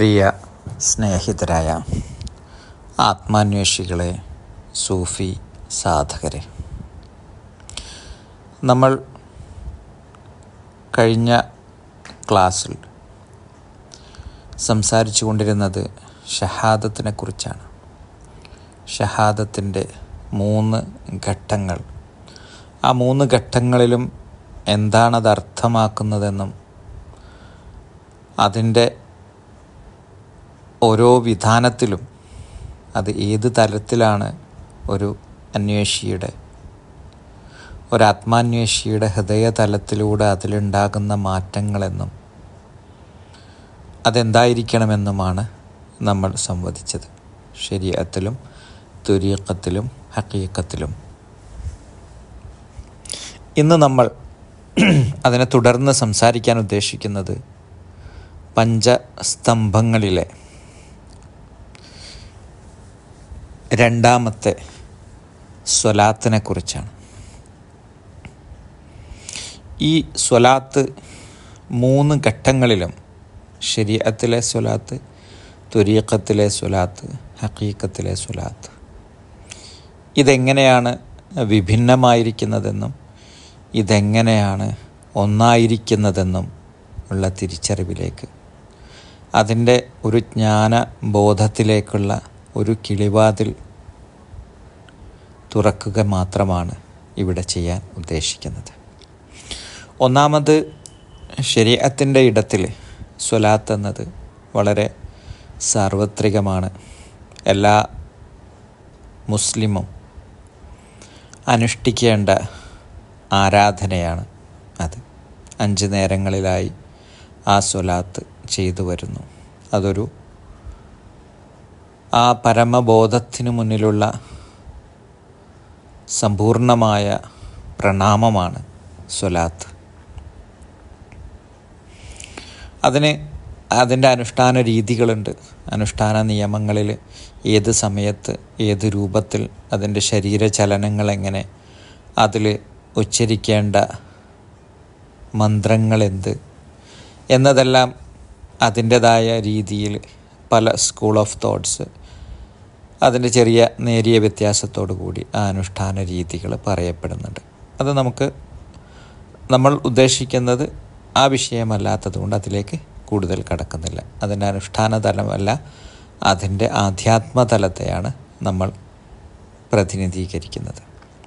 പ്രിയ സ്നേഹിതരായ ആത്മാന്വേഷികളെ, സൂഫി സാധകരെ, നമ്മൾ കഴിഞ്ഞ ക്ലാസ്സിൽ സംസാരിച്ചു കൊണ്ടിരുന്നത് ഷഹാദത്തിനെ കുറിച്ചാണ്. ഷഹാദത്തിൻ്റെ 3 ഘട്ടങ്ങൾ, ആ 3 ഘട്ടങ്ങളിലും എന്താണത് അർത്ഥമാക്കുന്നതെന്നും അതിൻ്റെ ഓരോ വിധാനത്തിലും അത് ഏത് തലത്തിലാണ് ഒരാത്മാന്വേഷിയുടെ ഹൃദയതലത്തിലൂടെ അതിലുണ്ടാകുന്ന മാറ്റങ്ങളെന്നും അതെന്തായിരിക്കണമെന്നുമാണ് നമ്മൾ സംവദിച്ചത്. ശരീഅത്തിലും തുരീഖത്തിലും ഹഖീഖത്തിലും. ഇന്ന് നമ്മൾ അതിനെ തുടർന്ന് സംസാരിക്കാൻ ഉദ്ദേശിക്കുന്നത് പഞ്ചസ്തംഭങ്ങളിലെ 2ാമത്തെ സ്വലാത്തിനെ കുറിച്ചാണ്. ഈ സ്വലാത്ത് 3 ഘട്ടങ്ങളിലും, ശരീഅത്തിലെ സ്വലാത്ത്, തുരീഖത്തിലെ സ്വലാത്ത്, ഹഖീഖത്തിലെ സ്വലാത്ത്, ഇതെങ്ങനെയാണ് വിഭിന്നമായിരിക്കുന്നതെന്നും ഇതെങ്ങനെയാണ് ഒന്നായിരിക്കുന്നതെന്നും ഉള്ള തിരിച്ചറിവിലേക്ക്, അതിൻ്റെ ഒരു ജ്ഞാനബോധത്തിലേക്കുള്ള ഒരു കിളിവാതിൽ തുറക്കുക മാത്രമാണ് ഇവിടെ ചെയ്യാൻ ഉദ്ദേശിക്കുന്നത്. ഒന്നാമത്, ശരീഅത്തിൻ്റെ ഇടത്തിൽ സ്വലാത്ത് എന്നത് വളരെ സാർവത്രികമാണ്. എല്ലാ മുസ്ലിമും അനുഷ്ഠിക്കേണ്ട ആരാധനയാണ് അത്. 5 നേരങ്ങളിലായി ആ സ്വലാത്ത് ചെയ്തു വരുന്നു. അതൊരു ആ പരമബോധത്തിനു മുന്നിലുള്ള സമ്പൂർണമായ പ്രണാമമാണ് സ്വലാത്ത്. അതിൻ്റെ അനുഷ്ഠാന രീതികളുണ്ട്. അനുഷ്ഠാന നിയമങ്ങളിൽ ഏത് സമയത്ത്, ഏത് രൂപത്തിൽ, അതിൻ്റെ ശരീരചലനങ്ങൾ എങ്ങനെ, അതിൽ ഉച്ചരിക്കേണ്ട മന്ത്രങ്ങളെന്ത് എന്നതെല്ലാം അതിൻ്റെതായ രീതിയിൽ പല സ്കൂൾ ഓഫ് തോട്ട്സ്, അതിൻ്റെ ചെറിയ നേരിയ വ്യത്യാസത്തോടു കൂടി ആ അനുഷ്ഠാന രീതികൾ പറയപ്പെടുന്നുണ്ട്. അത് നമ്മൾ ഉദ്ദേശിക്കുന്നത് ആ വിഷയമല്ലാത്തത് കൊണ്ട് അതിലേക്ക് കൂടുതൽ കടക്കുന്നില്ല. അതിൻ്റെ അനുഷ്ഠാന തലമല്ല, അതിൻ്റെ ആധ്യാത്മതലത്തെയാണ് നമ്മൾ പ്രതിനിധീകരിക്കുന്നത്.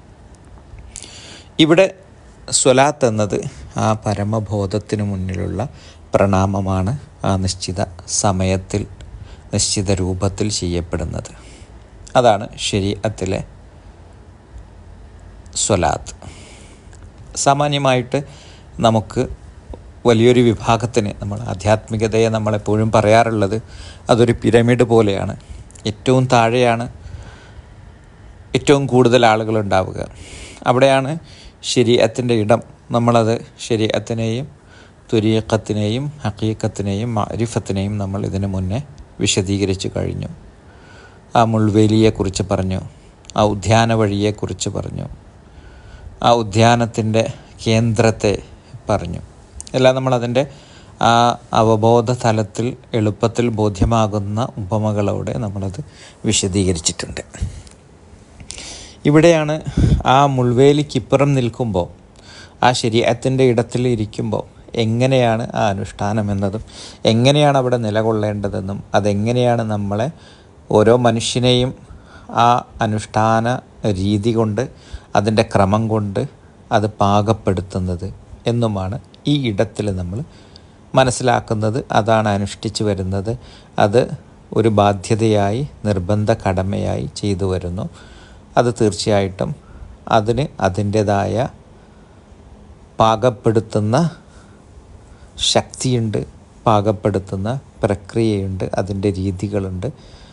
ഇവിടെ സ്വലാത്ത് എന്നത് ആ പരമബോധത്തിനു മുന്നിലുള്ള പ്രണാമമാണ്. ആ നിശ്ചിത സമയത്തിൽ, നിശ്ചിത രൂപത്തിൽ ചെയ്യപ്പെടുന്നത്. അതാണ് ശരീഅത്തിലെ സ്വലാത്ത്. സാമാന്യമായിട്ട് നമുക്ക് വലിയൊരു വിഭാഗത്തിന്, നമ്മൾ ആധ്യാത്മികതയെ നമ്മളെപ്പോഴും പറയാറുള്ളത് അതൊരു പിരമിഡ് പോലെയാണ്. ഏറ്റവും താഴെയാണ് ഏറ്റവും കൂടുതൽ ആളുകളുണ്ടാവുക. അവിടെയാണ് ശരീഅത്തിൻ്റെ ഇടം. നമ്മളത് ശരീഅത്തിനെയും തുരീഖത്തിനെയും ഹഖീഖത്തിനെയും മഅരിഫത്തിനെയും നമ്മൾ ഇതിനു മുന്നേ വിശദീകരിച്ചു കഴിഞ്ഞു. ആ മുൾവേലിയെക്കുറിച്ച് പറഞ്ഞു, ആ ഉദ്യാന വഴിയെക്കുറിച്ച് പറഞ്ഞു, ആ ഉദ്യാനത്തിൻ്റെ കേന്ദ്രത്തെ പറഞ്ഞു. എല്ലാം നമ്മളതിൻ്റെ ആ അവബോധ തലത്തിൽ എളുപ്പത്തിൽ ബോധ്യമാകുന്ന ഉപമകളോടെ നമ്മളത് വിശദീകരിച്ചിട്ടുണ്ട്. ഇവിടെയാണ് ആ മുൾവേലിക്കിപ്പുറം നിൽക്കുമ്പോൾ, ആ ശരീഅത്തിൻ്റെ ഇടത്തിൽ ഇരിക്കുമ്പോൾ എങ്ങനെയാണ് ആ അനുഷ്ഠാനം എന്നതും എങ്ങനെയാണ് അവിടെ നിലകൊള്ളേണ്ടതെന്നും അതെങ്ങനെയാണ് നമ്മളെ ഓരോ മനുഷ്യനെയും ആ അനുഷ്ഠാന രീതി കൊണ്ട്, അതിൻ്റെ ക്രമം കൊണ്ട് അത് പാകപ്പെടുത്തുന്നത് എന്നുമാണ് ഈ ഇടത്തിൽ നമ്മൾ മനസ്സിലാക്കുന്നത്. അതാണ് അനുഷ്ഠിച്ചു വരുന്നത്. അത് ഒരു ബാധ്യതയായി, നിർബന്ധ കടമയായി ചെയ്തു വരുന്നു. അത് തീർച്ചയായിട്ടും അതിന് അതിൻ്റേതായ പാകപ്പെടുത്തുന്ന ശക്തിയുണ്ട്, പാകപ്പെടുത്തുന്ന പ്രക്രിയയുണ്ട്, അതിൻ്റെ രീതികളുണ്ട്.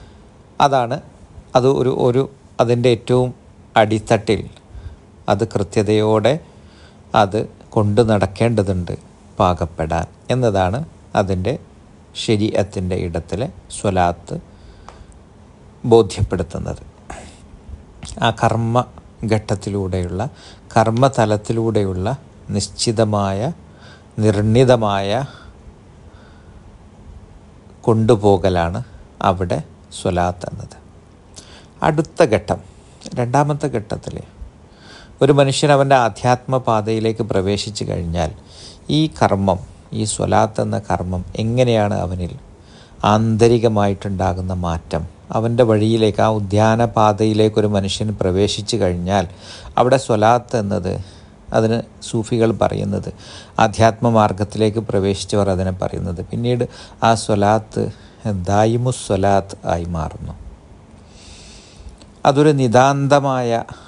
അത് ഒരു അതിൻ്റെ ഏറ്റവും അടിത്തട്ടിൽ അത് കൃത്യതയോടെ അത് കൊണ്ടു നടക്കേണ്ടതുണ്ട് പാകപ്പെടാൻ എന്നതാണ് അതിൻ്റെ ശരീഅത്തിൻ്റെ ഇടത്തിലെ സ്വലാത്ത് ബോധ്യപ്പെടുത്തുന്നത്. ആ കർമ്മഘട്ടത്തിലൂടെയുള്ള, കർമ്മതലത്തിലൂടെയുള്ള നിശ്ചിതമായ നിർണിതമായ കൊണ്ടുപോകലാണ് അവിടെ സ്വലാത്ത് എന്നത്. അടുത്ത ഘട്ടം, രണ്ടാമത്തെ ഘട്ടത്തിൽ ഒരു മനുഷ്യൻ അവൻ്റെ ആധ്യാത്മപാതയിലേക്ക് പ്രവേശിച്ചു കഴിഞ്ഞാൽ ഈ കർമ്മം, ഈ സ്വലാത്ത് എന്ന കർമ്മം എങ്ങനെയാണ് അവനിൽ ആന്തരികമായിട്ടുണ്ടാകുന്ന മാറ്റം, അവൻ്റെ വഴിയിലേക്ക്, ആ ഉദ്യാനപാതയിലേക്ക് ഒരു മനുഷ്യൻ പ്രവേശിച്ചു കഴിഞ്ഞാൽ അവിടെ സ്വലാത്ത് എന്നത്, അതിന് സൂഫികൾ പറയുന്നത്, ആധ്യാത്മമാർഗത്തിലേക്ക് പ്രവേശിച്ചവർ അതിനെ പറയുന്നത്, പിന്നീട് ആ സ്വലാത്ത് ദായിമുസ്വലാത്ത് ആയി മാറുന്നു. അതൊരു നിതാന്തമായ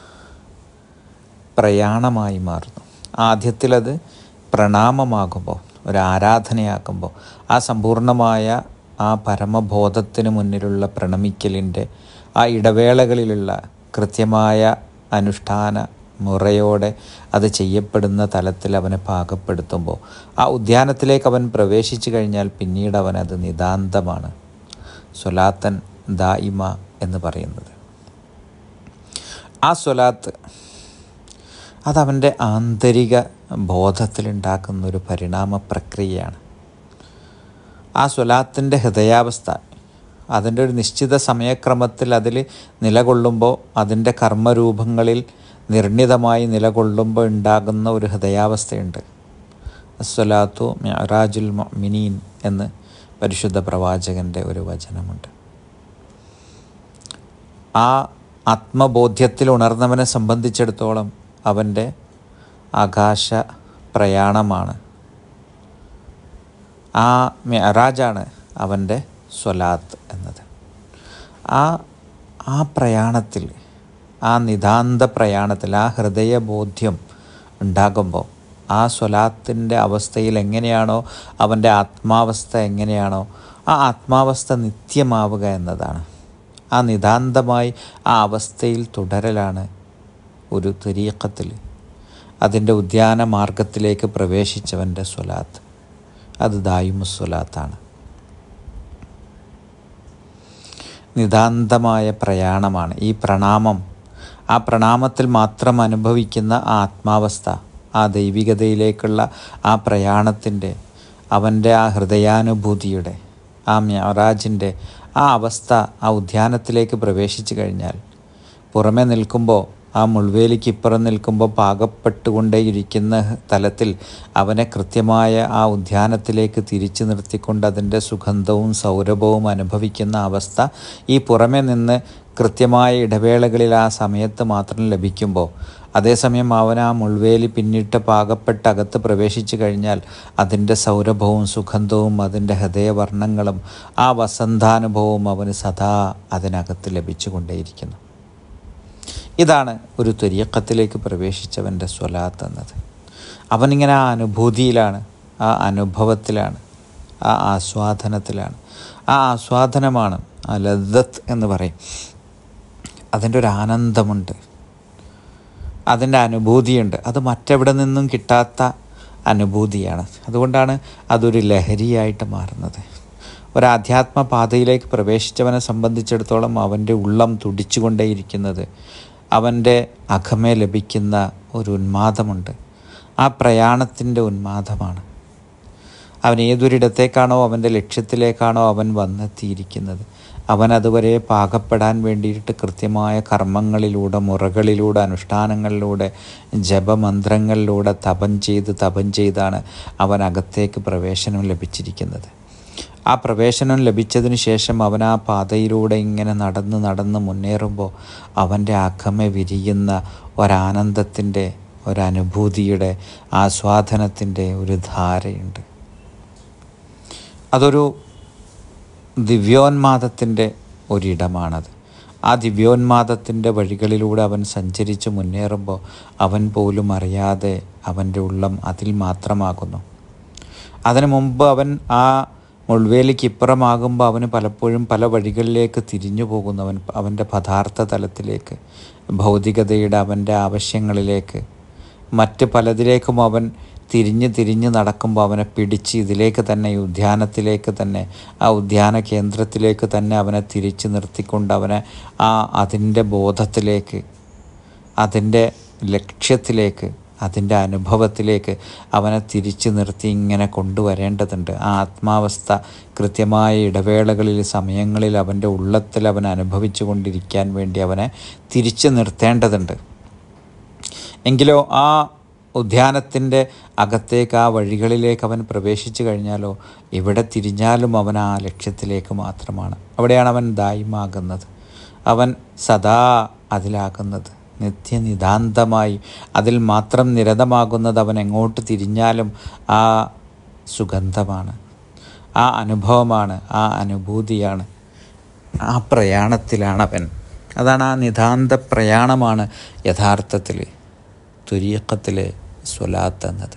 പ്രയാണമായി മാറുന്നു. ആദ്യത്തിലത് പ്രണാമമാകുമ്പോൾ, ഒരു ആരാധനയാക്കുമ്പോൾ, ആ സമ്പൂർണമായ ആ പരമബോധത്തിന് മുന്നിലുള്ള പ്രണമിക്കലിൻ്റെ ആ ഇടവേളകളിലുള്ള കൃത്യമായ അനുഷ്ഠാന മുറയോടെ അത് ചെയ്യപ്പെടുന്ന തലത്തിൽ അവനെ പാകപ്പെടുത്തുമ്പോൾ ആ ഉദ്യാനത്തിലേക്ക് അവൻ പ്രവേശിച്ചു കഴിഞ്ഞാൽ പിന്നീട് അവനത് നിതാന്തമാണ്, സ്വലാത്തൻ ദായിമ എന്ന് പറയുന്നത്. ആ സ്വലാത്ത് അതവൻ്റെ ആന്തരിക ബോധത്തിലുണ്ടാക്കുന്നൊരു പരിണാമ പ്രക്രിയയാണ്. ആ സ്വലാത്തിൻ്റെ ഹൃദയാവസ്ഥ അതിൻ്റെ ഒരു നിശ്ചിത സമയക്രമത്തിൽ അതിൽ നിലകൊള്ളുമ്പോൾ, അതിൻ്റെ കർമ്മരൂപങ്ങളിൽ നിർണിതമായി നിലകൊള്ളുമ്പോൾ ഉണ്ടാകുന്ന ഒരു ഹൃദയാവസ്ഥയുണ്ട്. അസ്സലാത്തു മിഅ്റാജുൽ മുഅ്മിനീൻ എന്ന് പരിശുദ്ധ പ്രവാചകൻ്റെ ഒരു വചനമുണ്ട്. ആ ആത്മബോധ്യത്തിൽ ഉണർന്നവനെ സംബന്ധിച്ചിടത്തോളം അവൻ്റെ ആകാശ പ്രയാണമാണ്, ആ മിഅ്റാജാണ് അവൻ്റെ സ്വലാത്ത് എന്നത്. ആ പ്രയാണത്തിൽ, ആ നിതാന്ത പ്രയാണത്തിൽ, ആ ഹൃദയബോധ്യം ഉണ്ടാകുമ്പോൾ ആ സ്വലാത്തിൻ്റെ അവസ്ഥയിൽ എങ്ങനെയാണോ അവൻ്റെ ആത്മാവസ്ഥ എങ്ങനെയാണോ ആ ആത്മാവസ്ഥ നിത്യമാവുക എന്നതാണ്. ആ നിതാന്തമായി ആ അവസ്ഥയിൽ തുടരലാണ് ഒരു ത്വരീഖത്തിൽ, അതിൻ്റെ ഉദ്യാന മാർഗത്തിലേക്ക് പ്രവേശിച്ചവൻ്റെ സ്വലാത്ത്. അത് ദായിമുസ്വലാത്താണ്. നിതാന്തമായ പ്രയാണമാണ് ഈ പ്രണാമം. ആ പ്രണാമത്തിൽ മാത്രം അനുഭവിക്കുന്ന ആ ആത്മാവസ്ഥ, ആ ദൈവികതയിലേക്കുള്ള ആ പ്രയാണത്തിൻ്റെ, അവൻ്റെ ആ ഹൃദയാനുഭൂതിയുടെ, ആ മിഅ്റാജിൻ്റെ ആ അവസ്ഥ ആ ഉദ്യാനത്തിലേക്ക് പ്രവേശിച്ചു കഴിഞ്ഞാൽ പുറമെ നിൽക്കുമ്പോൾ, ആ മുൾവേലിക്ക് ഇപ്പുറം നിൽക്കുമ്പോൾ പാകപ്പെട്ടുകൊണ്ടേയിരിക്കുന്ന തലത്തിൽ അവനെ കൃത്യമായ ആ ഉദ്യാനത്തിലേക്ക് തിരിച്ചു നിർത്തിക്കൊണ്ട് അതിൻ്റെ സുഗന്ധവും സൗരഭവും അനുഭവിക്കുന്ന അവസ്ഥ ഈ പുറമെ നിന്ന് കൃത്യമായ ഇടവേളകളിൽ ആ സമയത്ത് മാത്രം ലഭിക്കുമ്പോൾ, അതേസമയം അവൻ ആ മുൾവേലി പിന്നിട്ട് പാകപ്പെട്ട് അകത്ത് പ്രവേശിച്ചു കഴിഞ്ഞാൽ അതിൻ്റെ സൗരഭവും സുഗന്ധവും അതിൻ്റെ ഹൃദയവർണ്ണങ്ങളും ആ വസന്താനുഭവവും അവന് സദാ അതിനകത്ത് ലഭിച്ചുകൊണ്ടേയിരിക്കുന്നു. ഇതാണ് ഒരു ത്വരീഖത്തിലേക്ക് പ്രവേശിച്ചവൻ്റെ സ്വലാത്ത് എന്നത്. അവനിങ്ങനെ ആ അനുഭൂതിയിലാണ്, ആ അനുഭവത്തിലാണ്, ആ ആസ്വാദനത്തിലാണ്. ആ ആസ്വാദനമാണ് ആ ലദ്ദത്ത് എന്ന് പറയും. അതിൻ്റെ ഒരു ആനന്ദമുണ്ട്, അതിൻ്റെ അനുഭൂതിയുണ്ട്. അത് മറ്റെവിടെ നിന്നും കിട്ടാത്ത അനുഭൂതിയാണ്. അതുകൊണ്ടാണ് അതൊരു ലഹരിയായിട്ട് മാറുന്നത്. ഒരാധ്യാത്മ പാതയിലേക്ക് പ്രവേശിച്ചവനെ സംബന്ധിച്ചിടത്തോളം അവൻ്റെ ഉള്ളം തുടിച്ചുകൊണ്ടേയിരിക്കുന്നത് അവൻ്റെ അകമേ ലഭിക്കുന്ന ഒരു ഉന്മാദമുണ്ട്. ആ പ്രയാണത്തിൻ്റെ ഉന്മാദമാണ്. അവൻ ഏതൊരിടത്തേക്കാണോ, അവൻ്റെ ലക്ഷ്യത്തിലേക്കാണോ അവൻ വന്നെത്തിയിരിക്കുന്നത്, അവൻ അതുവരെ പാകപ്പെടാൻ വേണ്ടിയിട്ട് കൃത്യമായ കർമ്മങ്ങളിലൂടെ, മുറകളിലൂടെ, അനുഷ്ഠാനങ്ങളിലൂടെ, ജപമന്ത്രങ്ങളിലൂടെ തപം ചെയ്താണ് അവൻ അകത്തേക്ക് പ്രവേശനം ലഭിച്ചിരിക്കുന്നത്. ആ പ്രവേശനം ലഭിച്ചതിന് ശേഷം അവൻ ആ പാതയിലൂടെ ഇങ്ങനെ നടന്ന് മുന്നേറുമ്പോൾ അവൻ്റെ അകമെ വിരിയുന്ന ഒരാനന്ദത്തിൻ്റെ, ഒരനുഭൂതിയുടെ, ആസ്വാദനത്തിൻ്റെ ഒരു ധാരയുണ്ട്. അതൊരു ദിവ്യോന്മാദത്തിൻ്റെ ഒരിടമാണത്. ആ ദിവ്യോന്മാദത്തിൻ്റെ വഴികളിലൂടെ അവൻ സഞ്ചരിച്ച് മുന്നേറുമ്പോൾ അവൻ പോലും അറിയാതെ അവൻ്റെ ഉള്ളം അതിൽ മാത്രമാകുന്നു. അതിനു മുമ്പ് അവൻ ആ മുൾവേലിക്ക് ഇപ്പുറമാകുമ്പോൾ അവന് പലപ്പോഴും പല വഴികളിലേക്ക് തിരിഞ്ഞു പോകുന്നവൻ, അവൻ്റെ പദാർത്ഥ തലത്തിലേക്ക്, ഭൗതികതയുടെ അവൻ്റെ ആവശ്യങ്ങളിലേക്ക്, മറ്റ് പലതിലേക്കും അവൻ തിരിഞ്ഞ് നടക്കുമ്പോൾ അവനെ പിടിച്ച് ഇതിലേക്ക് തന്നെ, ഈ ഉദ്യാനത്തിലേക്ക് തന്നെ, ആ ഉദ്യാന കേന്ദ്രത്തിലേക്ക് തന്നെ അവനെ തിരിച്ച് നിർത്തിക്കൊണ്ട് അവനെ അതിൻ്റെ ബോധത്തിലേക്ക്, അതിൻ്റെ ലക്ഷ്യത്തിലേക്ക്, അതിൻ്റെ അനുഭവത്തിലേക്ക് അവനെ തിരിച്ചു നിർത്തി ഇങ്ങനെ കൊണ്ടുവരേണ്ടതുണ്ട്. ആ ആത്മാവസ്ഥ കൃത്യമായ ഇടവേളകളിൽ, സമയങ്ങളിൽ അവൻ്റെ ഉള്ളത്തിൽ അവൻ അനുഭവിച്ചു കൊണ്ടിരിക്കാൻ വേണ്ടി അവനെ തിരിച്ചു നിർത്തേണ്ടതുണ്ട്. എങ്കിലോ ആ ഉദ്യാനത്തിൻ്റെ അകത്തേക്ക്, ആ വഴികളിലേക്ക് അവൻ പ്രവേശിച്ചു കഴിഞ്ഞാലോ എവിടെ തിരിഞ്ഞാലും അവൻ ആ ലക്ഷ്യത്തിലേക്ക് മാത്രമാണ്. അവിടെയാണ് അവൻ ദായിമാകുന്നത്, അവൻ സദാ അതിലാകുന്നത്, നിത്യനിതാന്തമായി അതിൽ മാത്രം നിരതമാകുന്നത്. അവൻ എങ്ങോട്ട് തിരിഞ്ഞാലും ആ സുഗന്ധമാണ്, ആ അനുഭവമാണ്, ആ അനുഭൂതിയാണ്, ആ പ്രയാണത്തിലാണവൻ. അതാണ് ആ നിതാന്ത പ്രയാണമാണ് യഥാർത്ഥത്തിൽ തുരീഖത്തിലെ സ്വലാത്ത് എന്നത്.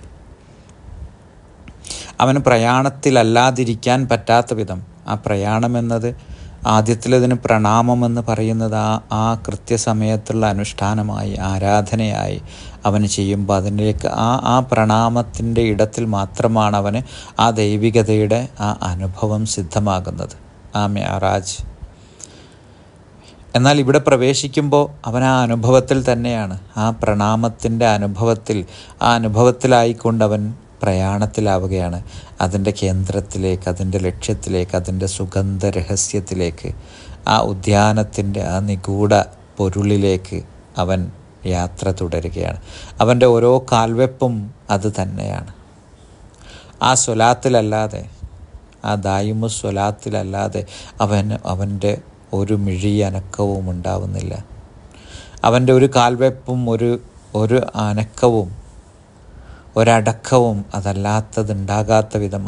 അവന് പ്രയാണത്തിലല്ലാതിരിക്കാൻ പറ്റാത്ത വിധം, ആ പ്രയാണമെന്നത് ആദ്യത്തിലതിന് പ്രണാമമെന്ന് പറയുന്നത് ആ കൃത്യസമയത്തുള്ള അനുഷ്ഠാനമായി, ആരാധനയായി അവന് ചെയ്യുമ്പോൾ അതിലേക്ക് ആ പ്രണാമത്തിൻ്റെ ഇടത്തിൽ മാത്രമാണ് അവന് ആ ദൈവികതയുടെ ആ അനുഭവം സിദ്ധമാകുന്നത്, ആ മിഅ്റാജ്. എന്നാൽ ഇവിടെ പ്രവേശിക്കുമ്പോൾ അവൻ ആ അനുഭവത്തിൽ തന്നെയാണ്, ആ പ്രണാമത്തിൻ്റെ അനുഭവത്തിൽ, ആ അനുഭവത്തിലായിക്കൊണ്ട് അവൻ പ്രയാണത്തിലാവുകയാണ്, അതിൻ്റെ കേന്ദ്രത്തിലേക്ക്, അതിൻ്റെ ലക്ഷ്യത്തിലേക്ക്, അതിൻ്റെ സുഗന്ധ രഹസ്യത്തിലേക്ക്, ആ ഉദ്യാനത്തിൻ്റെ ആ നിഗൂഢ പൊരുളിലേക്ക് അവൻ യാത്ര തുടരുകയാണ്. അവൻ്റെ ഓരോ കാൽവെപ്പും അത് തന്നെയാണ്. ആ സ്വലാത്തിലല്ലാതെ, ആ ദായിമു സ്വലാത്തിലല്ലാതെ അവൻ്റെ ഒരു മിഴി അനക്കവും ഉണ്ടാവുന്നില്ല. അവൻ്റെ ഒരു കാൽവെപ്പും ഒരു അനക്കവും ഒരടക്കവും അതല്ലാത്തതുണ്ടാകാത്ത വിധം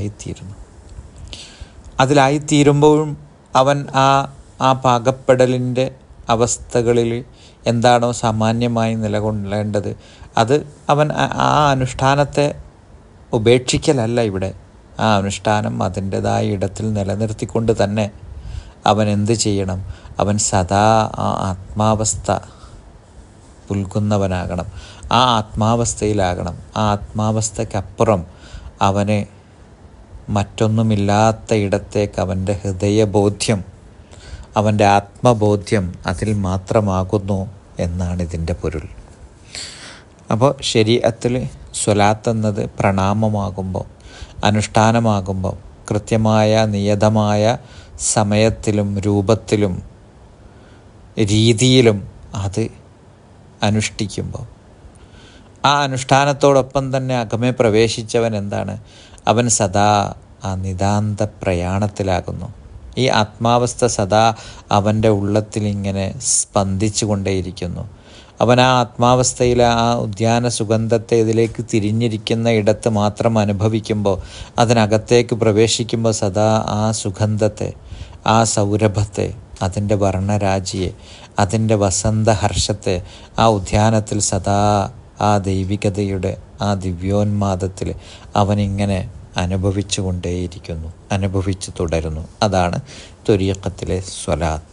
അതിലായിത്തീരുമ്പോഴും അവൻ ആ പാകപ്പെടലിൻ്റെ അവസ്ഥകളിൽ എന്താണോ സാമാന്യമായി നിലകൊള്ളേണ്ടത് അത് അവൻ ആ അനുഷ്ഠാനത്തെ ഉപേക്ഷിക്കലല്ല ഇവിടെ. ആ അനുഷ്ഠാനം അതിൻ്റെതായ ഇടത്തിൽ നിലനിർത്തിക്കൊണ്ട് തന്നെ അവൻ എന്ത് ചെയ്യണം? അവൻ സദാ ആ ആത്മാവസ്ഥ പുൽകുന്നവനാകണം, ആ ആത്മാവസ്ഥയിലാകണം. ആ ആത്മാവസ്ഥയ്ക്കപ്പുറം അവന് മറ്റൊന്നുമില്ലാത്ത ഇടത്തേക്ക് അവൻ്റെ ഹൃദയബോധ്യം, അവൻ്റെ ആത്മബോധ്യം അതിൽ മാത്രമാകുന്നു എന്നാണ് ഇതിൻ്റെ പൊരുൾ. അപ്പോൾ ശരീഅത്തിൽ സ്വലാത്ത് എന്നത് പ്രണാമമാകുമ്പോൾ, അനുഷ്ഠാനമാകുമ്പോൾ, കൃത്യമായ നിയതമായ സമയത്തിലും രൂപത്തിലും രീതിയിലും അത് അനുഷ്ഠിക്കുമ്പോൾ, ആ അനുഷ്ഠാനത്തോടൊപ്പം തന്നെ അകമേ പ്രവേശിച്ചവൻ എന്താണ്? അവൻ സദാ ആ നിതാന്ത പ്രയാണത്തിലാകുന്നു. ഈ ആത്മാവസ്ഥ സദാ അവൻ്റെ ഉള്ളത്തിൽ ഇങ്ങനെ സ്പന്ദിച്ചു കൊണ്ടേയിരിക്കുന്നു. അവൻ ആ ആത്മാവസ്ഥയിൽ ആ ഉദ്യാന സുഗന്ധത്തെ ഇതിലേക്ക് തിരിഞ്ഞിരിക്കുന്ന ഇടത്ത് മാത്രം അനുഭവിക്കുമ്പോൾ, അതിനകത്തേക്ക് പ്രവേശിക്കുമ്പോൾ സദാ ആ സുഗന്ധത്തെ, ആ സൗരഭത്തെ, അതിൻ്റെ വർണ്ണരാജിയെ, അതിൻ്റെ വസന്തഹർഷത്തെ ആ ഉദ്യാനത്തിൽ സദാ ആ ദൈവികതയുടെ ആ ദിവ്യോന്മാദത്തിൽ അവനിങ്ങനെ അനുഭവിച്ചു കൊണ്ടേയിരിക്കുന്നു, അനുഭവിച്ചു തുടരുന്നു. അതാണ് ത്വരീഖത്തിലെ സ്വലാത്ത്.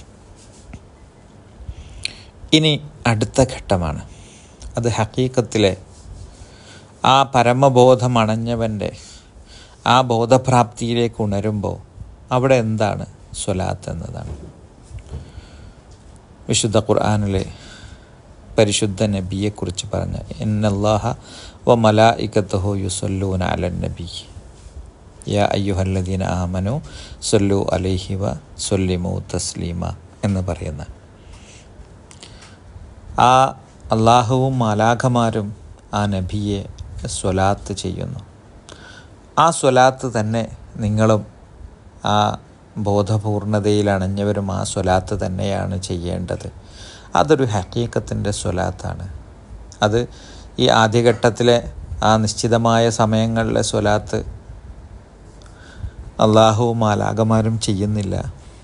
ഇനി അടുത്ത ഘട്ടമാണ്. അത് ഹഖീഖത്തിലെ ആ പരമബോധം അണഞ്ഞവൻ്റെ ആ ബോധപ്രാപ്തിയിലേക്ക് ഉണരുമ്പോൾ അവിടെ എന്താണ് സ്വലാത്ത് എന്നതാണ്. വിശുദ്ധ ഖുർആനിലെ പരിശുദ്ധ നബിയെക്കുറിച്ച് പറഞ്ഞ ഇന്നല്ലാഹ വ മലായികത്തുഹു യുസല്ലൂന അലൻ നബി യാ അയ്യുഹല്ലദീന ആമനു സല്ലു അലൈഹി വ സല്ലിമു തസ്ലീമ എന്ന് പറയുന്ന ആ അള്ളാഹുവും മാലാഖമാരും ആ നബിയെ സ്വലാത്ത് ചെയ്യുന്നു. ആ സ്വലാത്ത് തന്നെ നിങ്ങളും ആ ബോധപൂർണതയിൽ അണഞ്ഞവരും ആ സ്വലാത്ത് തന്നെയാണ് ചെയ്യേണ്ടത്. അതൊരു ഹഖീഖത്തിൻ്റെ സ്വലാത്താണ്. അത് ഈ ആദ്യഘട്ടത്തിലെ ആ നിശ്ചിതമായ സമയങ്ങളിലെ സ്വലാത്ത് അള്ളാഹുവും മാലാഖമാരും ചെയ്യുന്നില്ല.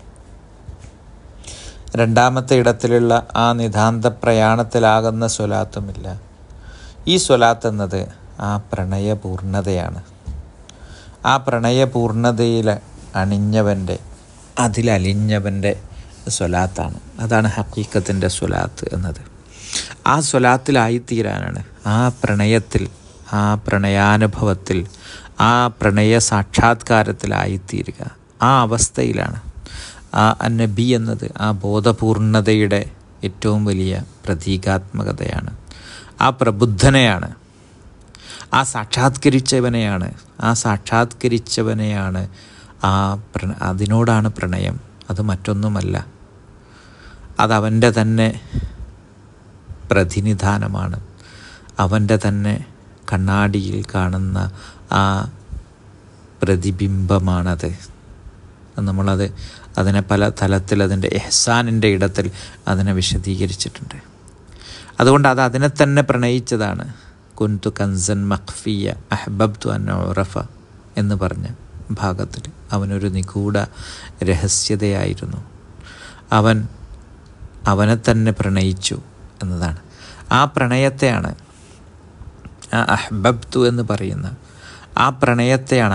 രണ്ടാമത്തെ ഇടത്തിലുള്ള ആ നിതാന്ത പ്രയാണത്തിലാകുന്ന സ്വലാത്തുമില്ല. ഈ സ്വലാത്ത് എന്നത് ആ പ്രണയപൂർണതയാണ്. ആ പ്രണയപൂർണതയിൽ അണിഞ്ഞവൻ്റെ, അതിലലിഞ്ഞവൻ്റെ സ്വലാത്താണ്. അതാണ് ഹഖീഖത്തിൻ്റെ സ്വലാത്ത് എന്നത്. ആ സ്വലാത്തിലായിത്തീരാനാണ്, ആ പ്രണയത്തിൽ, ആ പ്രണയാനുഭവത്തിൽ, ആ പ്രണയ സാക്ഷാത്കാരത്തിലായിത്തീരുക. ആ അവസ്ഥയിലാണ് ആ നബി എന്നത് ആ ബോധപൂർണതയുടെ ഏറ്റവും വലിയ പ്രതീകാത്മകതയാണ്. ആ പ്രബുദ്ധനെയാണ്, ആ സാക്ഷാത്കരിച്ചവനെയാണ്, അതിനോടാണ് പ്രണയം. അത് മറ്റൊന്നുമല്ല, അതവൻ്റെ തന്നെ പ്രതിനിധാനമാണ്, അവൻ്റെ തന്നെ കണ്ണാടിയിൽ കാണുന്ന ആ പ്രതിബിംബമാണത്. അതിനെ പല തലത്തിൽ അതിൻ്റെ ഇഹ്സാനിൻ്റെ ഇടത്തിൽ അതിനെ വിശദീകരിച്ചിട്ടുണ്ട്. അതുകൊണ്ട് അതിനെ തന്നെ പ്രണയിച്ചതാണ്. കുന്തു കൻസൻ മഖ്ഫിയ അഹ്ബബ്തു അൻ ഉറഫ എന്ന് പറഞ്ഞ ഭാഗത്തിൽ അവനൊരു നിഗൂഢ രഹസ്യതയായിരുന്നു. അവനെ തന്നെ പ്രണയിച്ചു എന്നതാണ്. ആ പ്രണയത്തെയാണ്, ആ അഹ്ബബ്തു എന്ന് പറയുന്ന ആ പ്രണയത്തെയാണ്,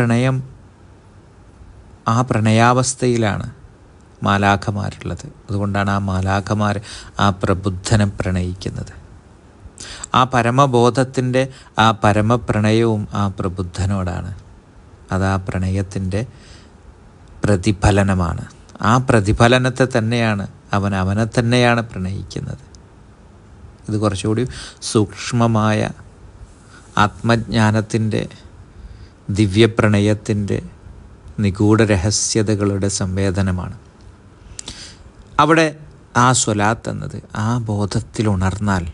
ആ പ്രണയാവസ്ഥയിലാണ് മാലാഖമാരുള്ളത്. അതുകൊണ്ടാണ് ആ മാലാഖമാർ ആ പ്രബുദ്ധനെ പ്രണയിക്കുന്നത്. ആ പരമബോധത്തിൻ്റെ ആ പരമപ്രണയവും ആ പ്രബുദ്ധനോടാണ്. അത് ആ പ്രണയത്തിൻ്റെ പ്രതിഫലനമാണ്. ആ പ്രതിഫലനത്തെ തന്നെയാണ് അവനെ തന്നെയാണ് പ്രണയിക്കുന്നത്. ഇത് കുറച്ചുകൂടി സൂക്ഷ്മമായ ആത്മജ്ഞാനത്തിൻ്റെ, ദിവ്യപ്രണയത്തിൻ്റെ നിഗൂഢ രഹസ്യതകളുടെ സംവേദനമാണ്. അവിടെ ആ സ്വലാത്ത് എന്നത് ആ ബോധത്തിൽ ഉണർന്നാൽ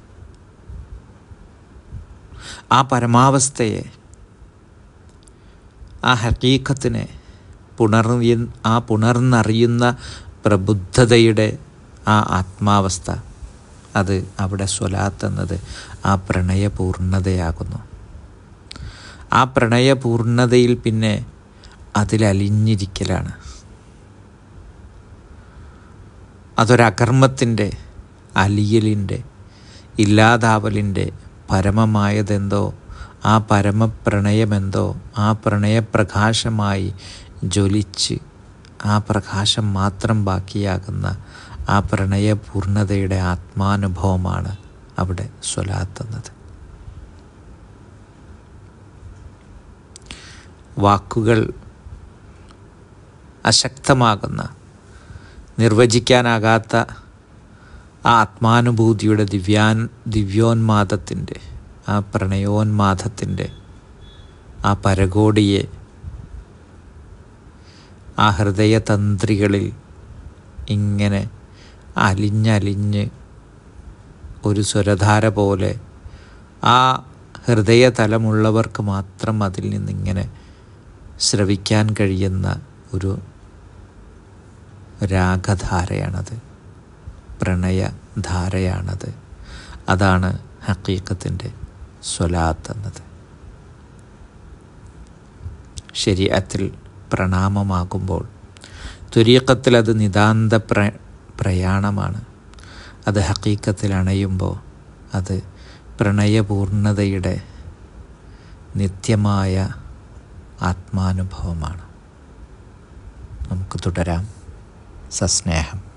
ആ പരമാവസ്ഥയെ, ആ ഹഖീഖത്തിനെ പുണർന്നറിയുന്ന പ്രബുദ്ധതയുടെ ആ ആത്മാവസ്ഥ, അത് അവിടെ സ്വലാത്ത് എന്നത് ആ പ്രണയപൂർണതയാകുന്നു. ആ പ്രണയപൂർണതയിൽ പിന്നെ അതിലലിഞ്ഞിരിക്കലാണ്. അതൊരകർമ്മത്തിൻ്റെ, അലിയലിൻ്റെ, ഇല്ലാതാവലിൻ്റെ പരമമായതെന്തോ, ആ പരമപ്രണയമെന്തോ ആ പ്രണയപ്രകാശമായി ജ്വലിച്ച് ആ പ്രകാശം മാത്രം ബാക്കിയാകുന്ന ആ പ്രണയപൂർണതയുടെ ആത്മാനുഭവമാണ് അവിടെ സ്വലാത്ത് എന്നത്. വാക്കുകൾ അശക്തമാകുന്ന, നിർവചിക്കാനാകാത്ത ആ ആത്മാനുഭൂതിയുടെ ദിവ്യോന്മാദത്തിൻ്റെ, ആ പ്രണയോന്മാദത്തിൻ്റെ ആ പരകോടിയെ ആ ഹൃദയതന്ത്രികളിൽ ഇങ്ങനെ അലിഞ്ഞലിഞ്ഞ് ഒരു സ്വരധാര പോലെ ആ ഹൃദയതലമുള്ളവർക്ക് മാത്രം അതിൽ നിന്നിങ്ങനെ ശ്രവിക്കാൻ കഴിയുന്ന ഒരു രാഗധാരയാണത്, പ്രണയധാരയാണത്. അതാണ് ഹഖീഖത്തിൻ്റെ സ്വലാത്ത് എന്നത്. ശരീഅത്തിൽ പ്രണാമമാകുമ്പോൾ തുരീഖത്തിൽ അത് നിതാന്ത പ്രയാണമാണ്. അത് ഹഖീഖത്തിൽ അണയുമ്പോൾ അത് പ്രണയപൂർണതയുടെ നിത്യമായ ആത്മാനുഭവമാണ്. നമുക്ക് തുടരാം. സസ്നേഹം.